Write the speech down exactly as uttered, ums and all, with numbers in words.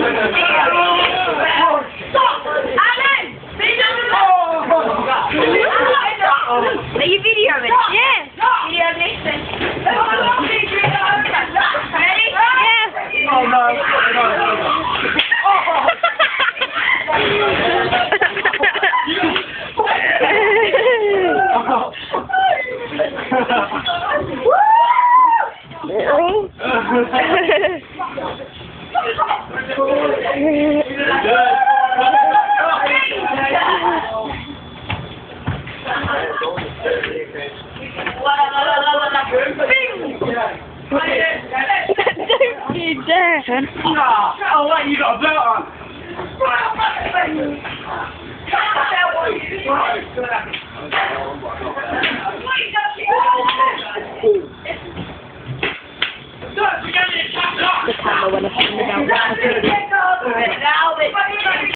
Are you videoing? Yeah. Video this then. Ready? Yeah. Oh no, no. Don't you dare. Oh wait, you got a belt on. The camera when I found it out.